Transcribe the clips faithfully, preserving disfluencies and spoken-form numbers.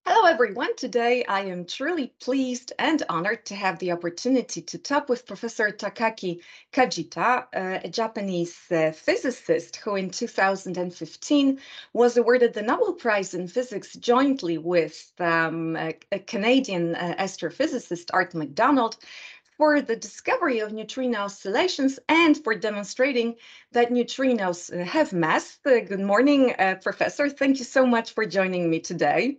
Hello, everyone. Today, I am truly pleased and honored to have the opportunity to talk with Professor Takaaki Kajita, uh, a Japanese uh, physicist who in two thousand fifteen was awarded the Nobel Prize in Physics jointly with um, a, a Canadian uh, astrophysicist, Artem McDonald, for the discovery of neutrino oscillations and for demonstrating that neutrinos uh, have mass. Uh, good morning, uh, Professor. Thank you so much for joining me today.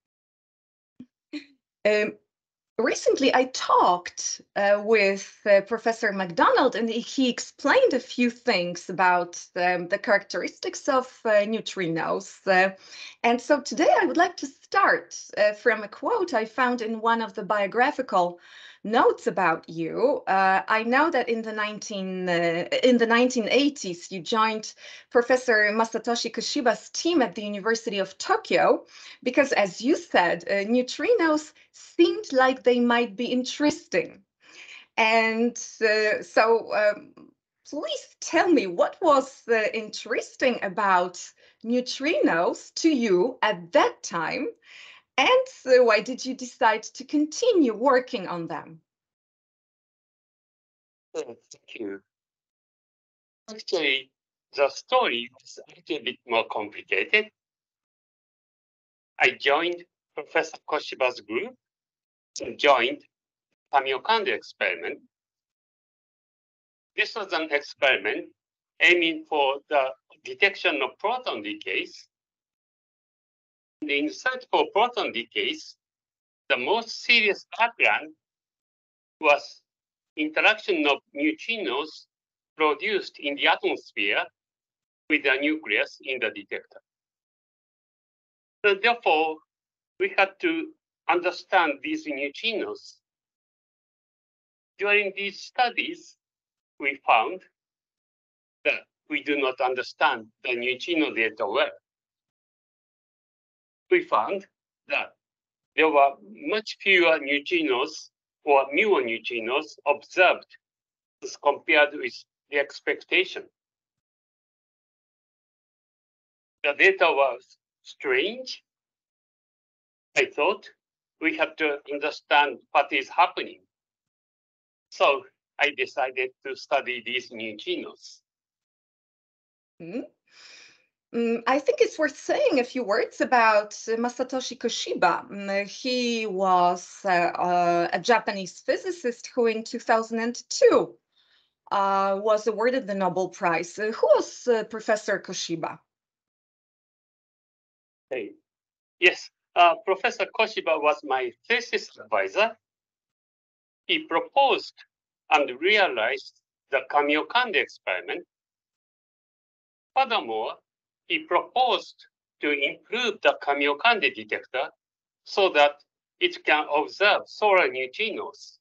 Um, recently, I talked uh, with uh, Professor McDonald, and he explained a few things about um, the characteristics of uh, neutrinos. Uh, and so today I would like to start uh, from a quote I found in one of the biographical notes about you. Uh, I know that in the nineteen uh, in the nineteen eighties you joined Professor Masatoshi Koshiba's team at the University of Tokyo because, as you said, uh, neutrinos seemed like they might be interesting. And uh, so um, please tell me, what was uh, interesting about neutrinos to you at that time? And uh, why did you decide to continue working on them? Thank you. Actually, the story is a little bit more complicated. I joined Professor Koshiba's group and joined Kamiokande experiment. This was an experiment aiming for the detection of proton decays. In search for proton decays, the most serious background was interaction of neutrinos produced in the atmosphere with the nucleus in the detector. So therefore, we had to understand these neutrinos. During these studies, we found that we do not understand the neutrino data well. We found that there were much fewer neutrinos or muoneutrinos observed as compared with the expectation. The data was strange. I thought we had to understand what is happening. So I decided to study these neutrinos. Hmm? Mm, I think it's worth saying a few words about uh, Masatoshi Koshiba. Mm, he was uh, uh, a Japanese physicist who in two thousand two uh, was awarded the Nobel Prize. Uh, who was uh, Professor Koshiba? Hey. Yes, uh, Professor Koshiba was my thesis advisor. He proposed and realized the Kamiokande experiment. Furthermore, he proposed to improve the Kamiokande detector so that it can observe solar neutrinos.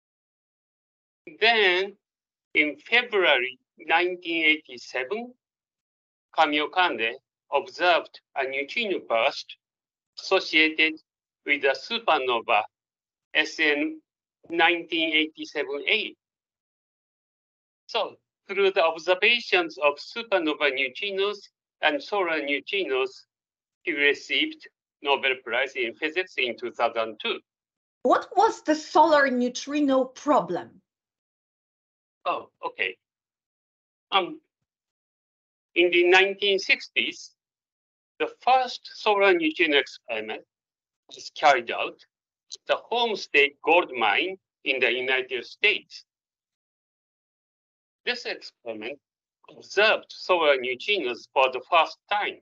Then, in February nineteen eighty-seven, Kamiokande observed a neutrino burst associated with the supernova S N nineteen eighty-seven A. So, through the observations of supernova neutrinos and solar neutrinos, he received Nobel Prize in Physics in two thousand two. What was the solar neutrino problem? Oh, okay. Um, in the nineteen sixties, the first solar neutrino experiment was carried out at the Homestead gold mine in the United States. This experiment observed solar neutrinos for the first time.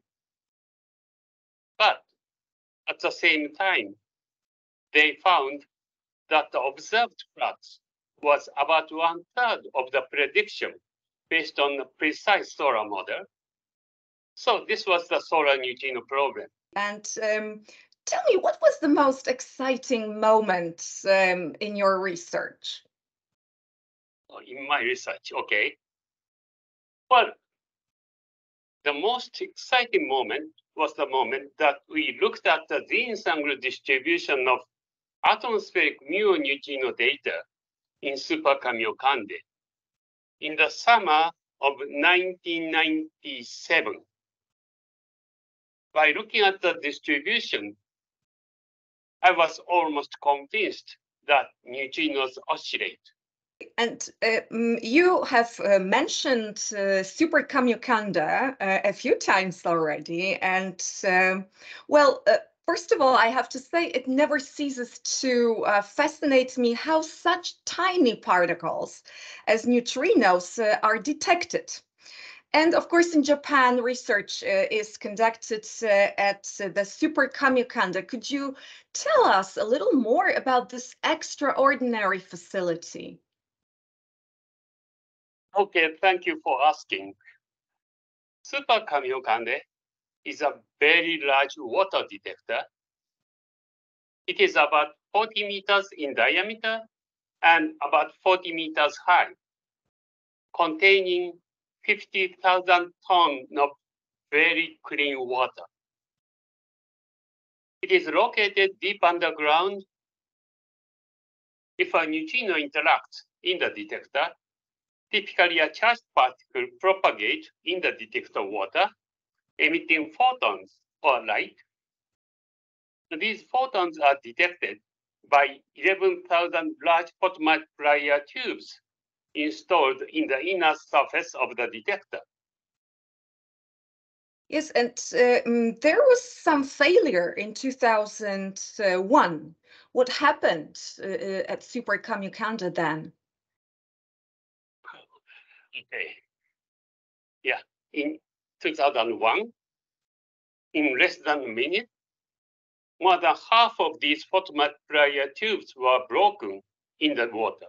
But at the same time, they found that the observed flux was about one third of the prediction based on a precise solar model. So this was the solar neutrino problem. And um, tell me, what was the most exciting moment um, in your research? In my research, okay. Well, the most exciting moment was the moment that we looked at the Zeems angle distribution of atmospheric muoneutrino data in Super-Kamiokande in the summer of nineteen ninety-seven. By looking at the distribution, I was almost convinced that neutrinos oscillate. And uh, you have uh, mentioned uh, Super-Kamiokande uh, a few times already. And um, well, uh, first of all, I have to say it never ceases to uh, fascinate me how such tiny particles as neutrinos uh, are detected. And of course, in Japan, research uh, is conducted uh, at uh, the Super-Kamiokande. Could you tell us a little more about this extraordinary facility? Okay, thank you for asking. Super-Kamiokande is a very large water detector. It is about forty meters in diameter and about forty meters high, containing fifty thousand tons of very clean water. It is located deep underground. If a neutrino interacts in the detector, typically a charged particle propagates in the detector water, emitting photons or light. These photons are detected by eleven thousand large photomultiplier tubes installed in the inner surface of the detector. Yes, and uh, mm, there was some failure in two thousand one. What happened uh, at Super-Kamiokande then? Okay. Yeah, in two thousand one, in less than a minute, more than half of these photomultiplier tubes were broken in the water.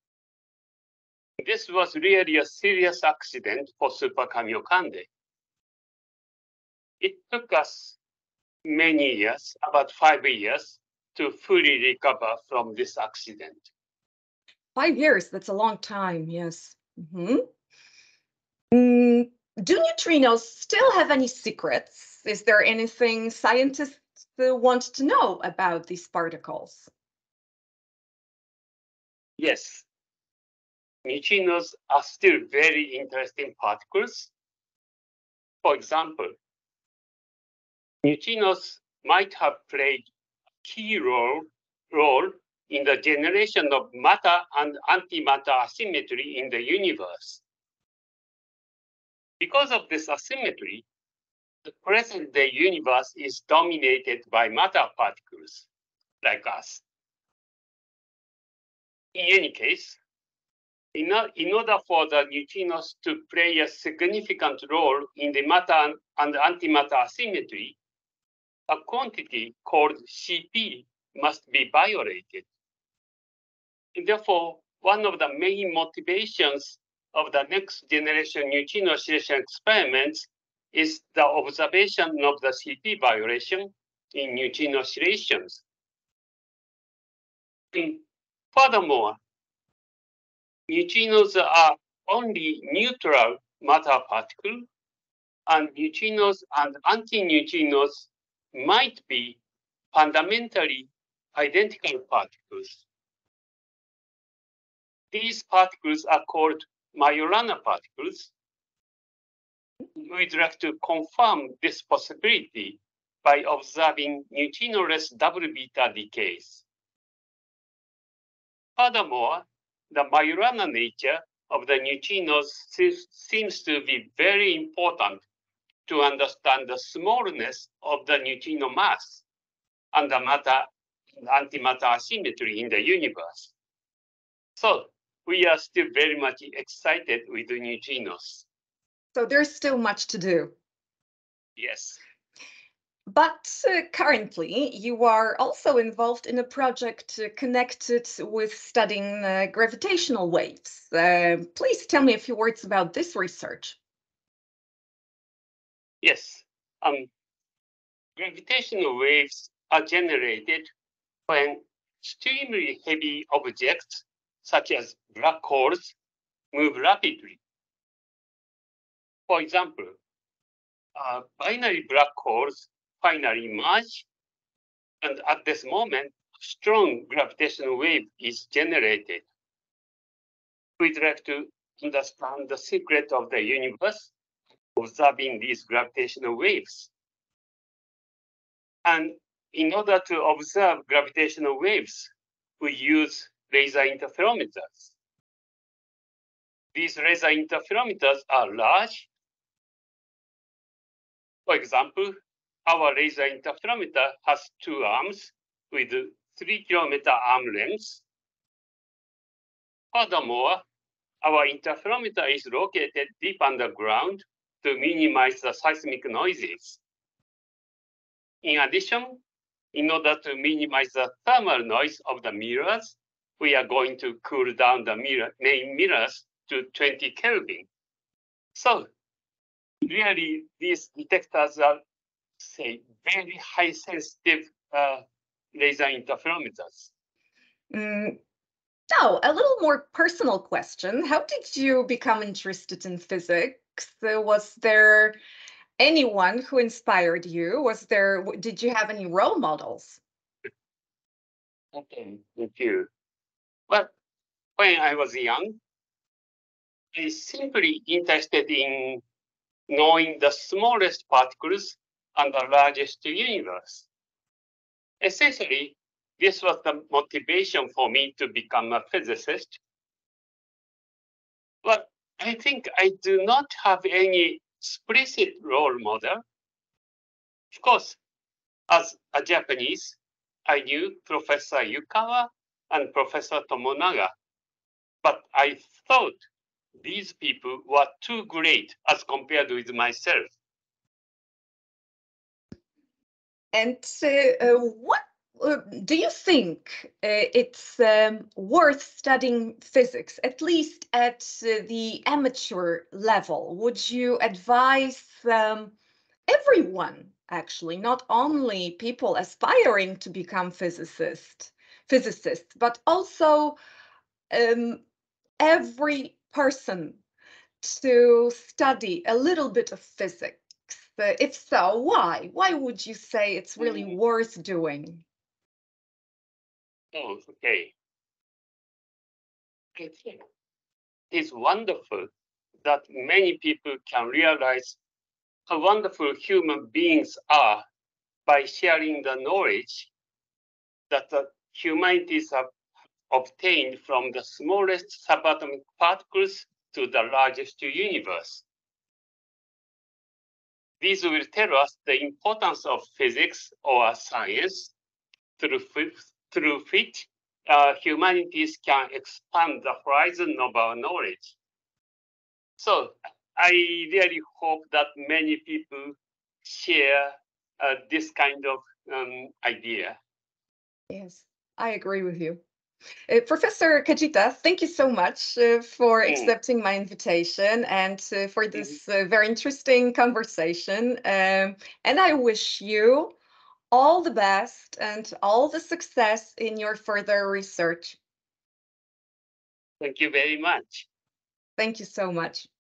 This was really a serious accident for Super-Kamiokande. It took us many years, about five years, to fully recover from this accident. Five years, that's a long time, yes. Mm-hmm. Mm, do neutrinos still have any secrets? Is there anything scientists uh, want to know about these particles? Yes, neutrinos are still very interesting particles. For example, neutrinos might have played a key role, role in the generation of matter and antimatter asymmetry in the universe. Because of this asymmetry, the present-day universe is dominated by matter particles, like us. In any case, in, a, in order for the neutrinos to play a significant role in the matter and antimatter asymmetry, a quantity called C P must be violated. And therefore, one of the main motivations of the next generation neutrino oscillation experiments is the observation of the C P violation in neutrino oscillations. And furthermore, neutrinos are only neutral matter particles, and neutrinos and antineutrinos might be fundamentally identical particles. These particles are called Majorana particles. We'd like to confirm this possibility by observing neutrinoless double beta decays. Furthermore, the Majorana nature of the neutrinos seems to be very important to understand the smallness of the neutrino mass and the matter and antimatter asymmetry in the universe. So we are still very much excited with the neutrinos. So there's still much to do. Yes. But uh, currently, you are also involved in a project uh, connected with studying uh, gravitational waves. Uh, please tell me a few words about this research. Yes. Um, gravitational waves are generated when extremely heavy objects, such as black holes, move rapidly. For example, uh, binary black holes finally merge, and at this moment, strong gravitational wave is generated. We'd like to understand the secret of the universe, observing these gravitational waves. And in order to observe gravitational waves, we use laser interferometers. These laser interferometers are large. For example, our laser interferometer has two arms with three kilometer arm lengths. Furthermore, our interferometer is located deep underground to minimize the seismic noises. In addition, in order to minimize the thermal noise of the mirrors, we are going to cool down the mirror, main mirrors to twenty Kelvin. So really, these detectors are, say, very high sensitive uh, laser interferometers. Mm, now, a little more personal question. How did you become interested in physics? Uh, was there anyone who inspired you? Was there, did you have any role models? Okay, thank you. Well, when I was young, I was simply interested in knowing the smallest particles and the largest universe. Essentially, this was the motivation for me to become a physicist. But I think I do not have any explicit role model. Of course, as a Japanese, I knew Professor Yukawa and Professor Tomonaga, but I thought these people were too great as compared with myself. And uh, uh, what uh, do you think uh, it's um, worth studying physics, at least at uh, the amateur level? Would you advise um, everyone, actually, not only people aspiring to become physicists, physicists, but also um, every person to study a little bit of physics? Uh, if so, why? Why would you say it's really Mm. worth doing? Oh, okay. I think it's wonderful that many people can realize how wonderful human beings are by sharing the knowledge that the humanities have obtained from the smallest subatomic particles to the largest universe. These will tell us the importance of physics or science through, through which uh, humanities can expand the horizon of our knowledge. So I really hope that many people share uh, this kind of um, idea. Yes, I agree with you. Uh, Professor Kajita, thank you so much uh, for Mm. accepting my invitation and uh, for this Mm-hmm. uh, very interesting conversation. Um, and I wish you all the best and all the success in your further research. Thank you very much. Thank you so much.